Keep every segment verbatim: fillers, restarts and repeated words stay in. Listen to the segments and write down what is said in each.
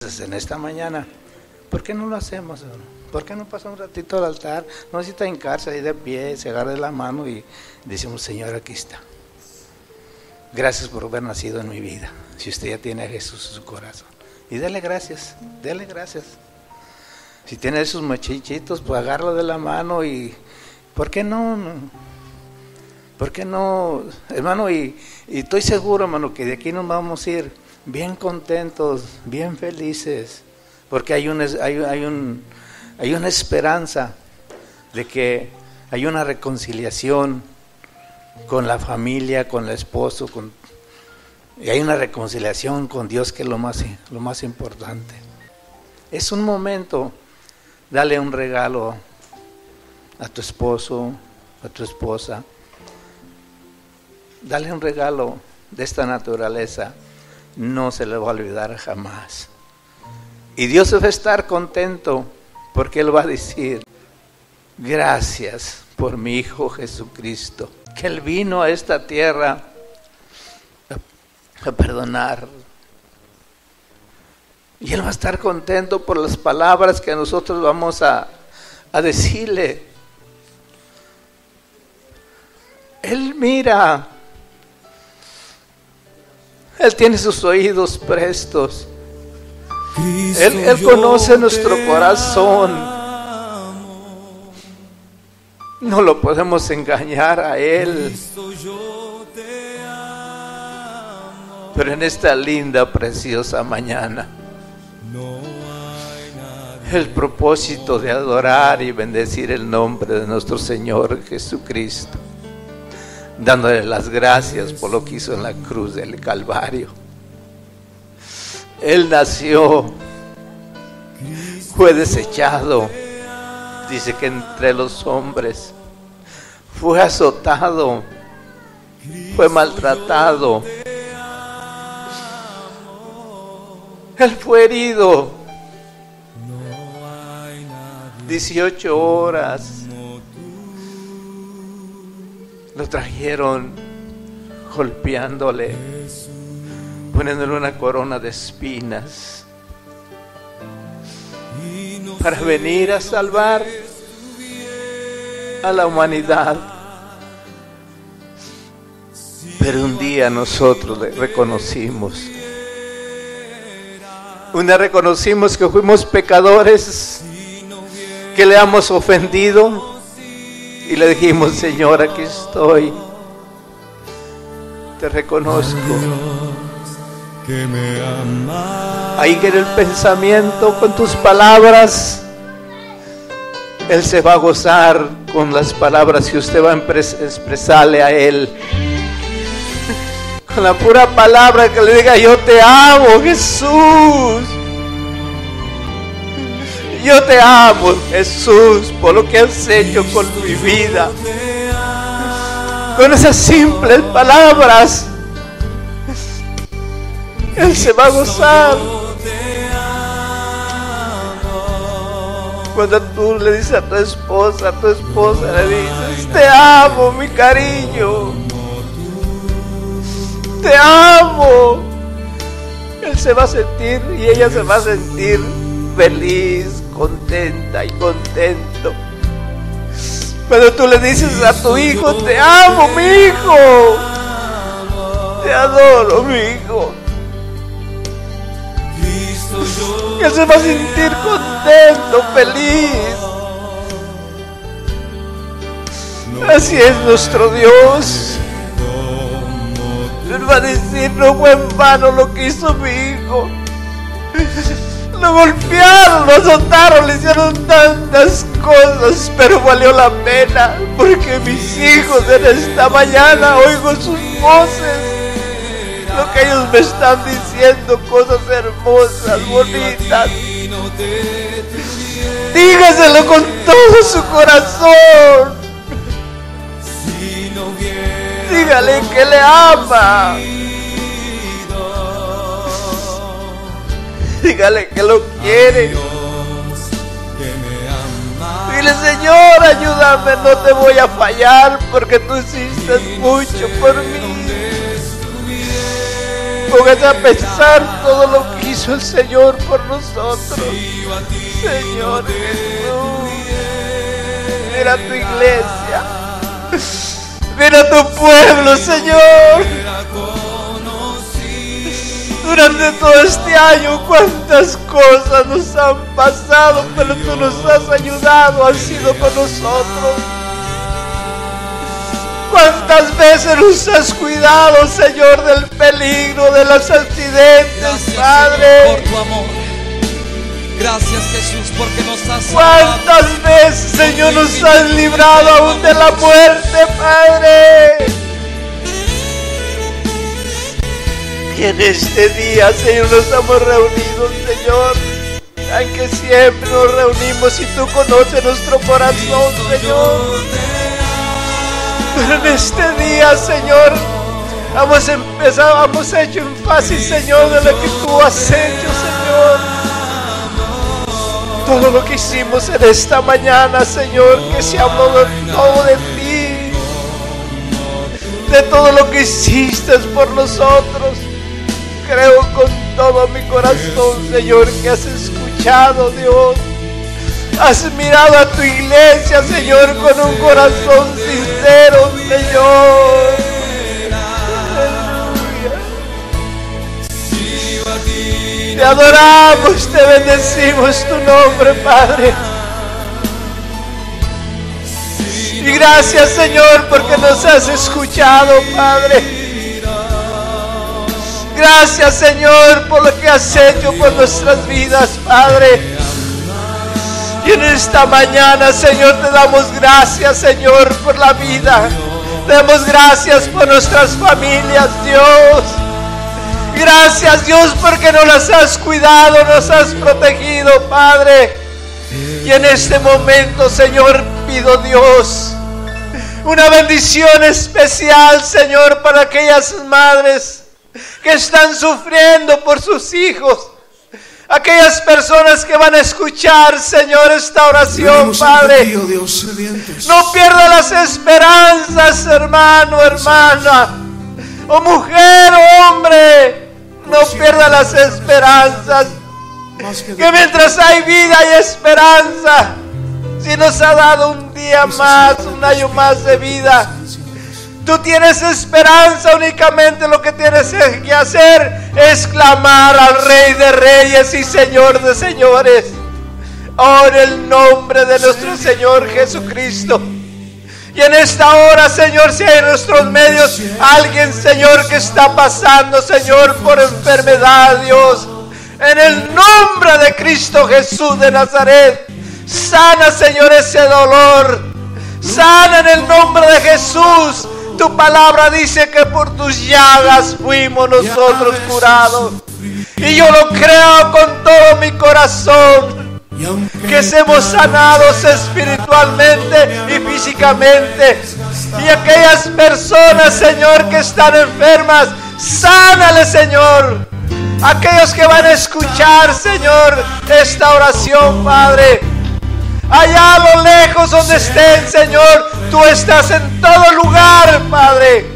En esta mañana, ¿por qué no lo hacemos? ¿Por qué no pasa un ratito al altar? No necesita hincarse ahí de pie, se agarra de la mano y decimos: Señor, aquí está. Gracias por haber nacido en mi vida. Si usted ya tiene a Jesús en su corazón, y dele gracias, dele gracias. Si tiene esos muchachitos, pues agárralo de la mano y ¿por qué no? ¿Por qué no, hermano? Y, y estoy seguro, hermano, que de aquí nos vamos a ir bien contentos, bien felices, porque hay, un, hay, hay, un, hay una esperanza de que hay una reconciliación con la familia, con el esposo, con, y hay una reconciliación con Dios, que es lo más, lo más importante. Es un momento, dale un regalo a tu esposo, a tu esposa, dale un regalo de esta naturaleza. No se le va a olvidar jamás. Y Dios va a estar contento, porque Él va a decir: gracias por mi Hijo Jesucristo, que Él vino a esta tierra a, a perdonar. Y Él va a estar contento por las palabras que nosotros vamos a, a decirle. Él mira. Él tiene sus oídos prestos. Él, Él conoce nuestro corazón. No lo podemos engañar a Él. Pero en esta linda, preciosa mañana, el propósito de adorar y bendecir el nombre de nuestro Señor Jesucristo, dándole las gracias por lo que hizo en la cruz del Calvario. Él nació, fue desechado, dice que entre los hombres, fue azotado, fue maltratado, Él fue herido dieciocho horas. Lo trajeron golpeándole, poniéndole una corona de espinas, para venir a salvar a la humanidad. Pero un día nosotros le reconocimos, un día reconocimos que fuimos pecadores, que le hemos ofendido, y le dijimos: Señor, aquí estoy, te reconozco. Ahí que en el pensamiento, con tus palabras, Él se va a gozar con las palabras que usted va a expresarle a Él. Con la pura palabra que le diga: yo te amo, Jesús. Yo te amo, Jesús, por lo que has hecho con mi vida. Con esas simples palabras, Él se va a gozar. Cuando tú le dices a tu esposa, a tu esposa le dices: te amo, mi cariño, te amo. Él se va a sentir, y ella se va a sentir feliz, contenta y contento. Cuando tú le dices a tu hijo: te amo, mi hijo, te adoro, mi hijo, él se va a sentir contento, feliz. Así es nuestro Dios. Él va a decir: no fue en vano lo que hizo mi hijo. Lo golpearon, lo azotaron, le hicieron tantas cosas, pero valió la pena, porque mis hijos en esta mañana oigo sus voces, lo que ellos me están diciendo, cosas hermosas, bonitas. Dígaselo con todo su corazón. Dígale que le ama. Dígale que lo quiere. Dile: Señor, ayúdame, no te voy a fallar, porque tú hiciste mucho por mí. Póngase a pensar todo lo que hizo el Señor por nosotros. Señor Jesús, mira a tu iglesia, mira a tu pueblo, Señor. Durante todo este año, cuántas cosas nos han pasado, pero tú nos has ayudado, has sido con nosotros. Cuántas veces nos has cuidado, Señor, del peligro, de los accidentes, Gracias, Padre. Señor, por tu amor. Gracias, Jesús, porque nos has salvado. Cuántas veces, Señor, nos has librado aún de la muerte, Padre. Y en este día, Señor, nos hemos reunido, Señor, aunque siempre nos reunimos y tú conoces nuestro corazón, Señor. Pero en este día, Señor, hemos empezado, hemos hecho énfasis, Señor, de lo que tú has hecho, Señor. Todo lo que hicimos en esta mañana, Señor, que se habló de todo de ti, de todo lo que hiciste por nosotros. Creo con todo mi corazón, Señor, que has escuchado, Dios. Has mirado a tu iglesia, Señor, con un corazón sincero, Señor. Aleluya. Te adoramos, te bendecimos tu nombre, Padre. Y gracias, Señor, porque nos has escuchado, Padre. Gracias, Señor, por lo que has hecho por nuestras vidas, Padre. Y en esta mañana, Señor, te damos gracias, Señor, por la vida. Te damos gracias por nuestras familias, Dios. Gracias, Dios, porque nos las has cuidado, nos has protegido, Padre. Y en este momento, Señor, pido, Dios, una bendición especial, Señor, para aquellas madres que están sufriendo por sus hijos. Aquellas personas que van a escuchar, Señor, esta oración, Padre. No pierda las esperanzas, hermano, hermana, o mujer o hombre. No pierda las esperanzas. Que mientras hay vida hay esperanza. Si nos ha dado un día más, un año más de vida, tú tienes esperanza. Únicamente lo que tienes que hacer es clamar al Rey de Reyes y Señor de Señores. Oh, en el nombre de nuestro Señor Jesucristo. Y en esta hora, Señor, si hay en nuestros medios alguien, Señor, que está pasando, Señor, por enfermedad, Dios, en el nombre de Cristo Jesús de Nazaret, sana, Señor, ese dolor. Sana en el nombre de Jesús. Tu palabra dice que por tus llagas fuimos nosotros curados. Y yo lo creo con todo mi corazón, que seamos sanados espiritualmente y físicamente. Y aquellas personas, Señor, que están enfermas, sánale, Señor. Aquellos que van a escuchar, Señor, esta oración, Padre, allá a lo lejos donde estén, Señor, tú estás en todo lugar, Padre.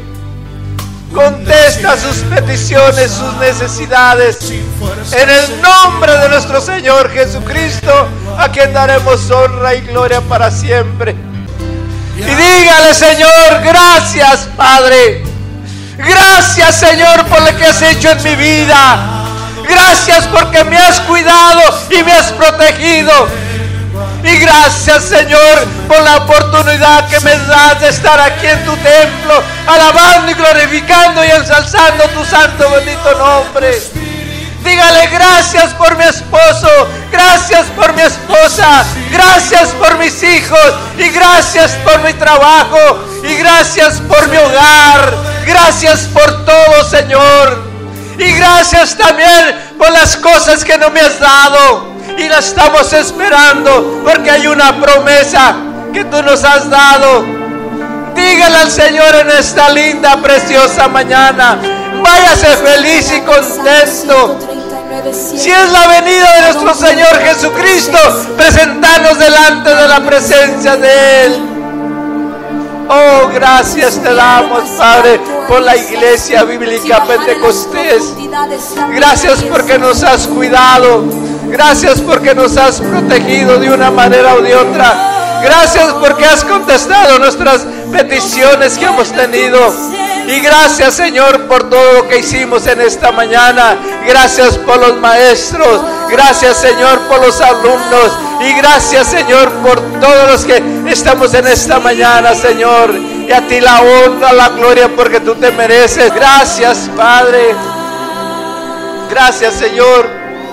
Contesta sus peticiones, sus necesidades. En el nombre de nuestro Señor Jesucristo, a quien daremos honra y gloria para siempre. Y dígale, Señor, gracias, Padre. Gracias, Señor, por lo que has hecho en mi vida. Gracias porque me has cuidado y me has protegido. Y gracias, Señor, por la oportunidad que me das de estar aquí en tu templo, alabando y glorificando y ensalzando tu santo bendito nombre. Dígale gracias por mi esposo, gracias por mi esposa, gracias por mis hijos, y gracias por mi trabajo, y gracias por mi hogar, gracias por todo, Señor. Y gracias también por las cosas que no me has dado. Y la estamos esperando porque hay una promesa que tú nos has dado. Dígale al Señor en esta linda, preciosa mañana. Váyase feliz y contento. Si es la venida de nuestro Señor Jesucristo, presentarnos delante de la presencia de Él. Oh, gracias te damos, Padre. por la iglesia bíblica Pentecostés. Gracias porque nos has cuidado. Gracias porque nos has protegido de una manera o de otra. Gracias porque has contestado nuestras peticiones que hemos tenido. Y gracias, Señor, por todo lo que hicimos en esta mañana. Gracias por los maestros. Gracias, Señor, por los alumnos. Y gracias, Señor, por todos los que estamos en esta mañana, Señor. Y a ti la honra, la gloria, porque tú te mereces. Gracias, Padre. Gracias, Señor.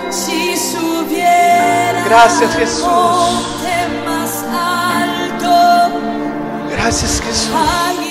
Gracias, Jesús. Gracias, Jesús.